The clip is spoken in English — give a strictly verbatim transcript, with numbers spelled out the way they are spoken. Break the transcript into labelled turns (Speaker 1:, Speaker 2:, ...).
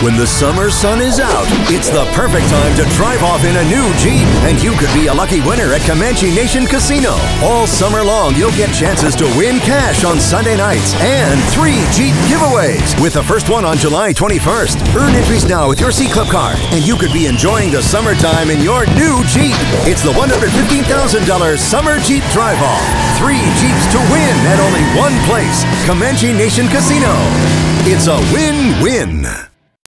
Speaker 1: When the summer sun is out, it's the perfect time to drive off in a new Jeep. And you could be a lucky winner at Comanche Nation Casino. All summer long, you'll get chances to win cash on Sunday nights and three Jeep giveaways, with the first one on July twenty-first. Earn entries now with your C-Club card, and you could be enjoying the summertime in your new Jeep. It's the one hundred fifteen thousand dollars Summer Jeep Drive-Off. Three Jeeps to win at only one place, Comanche Nation Casino. It's a win-win.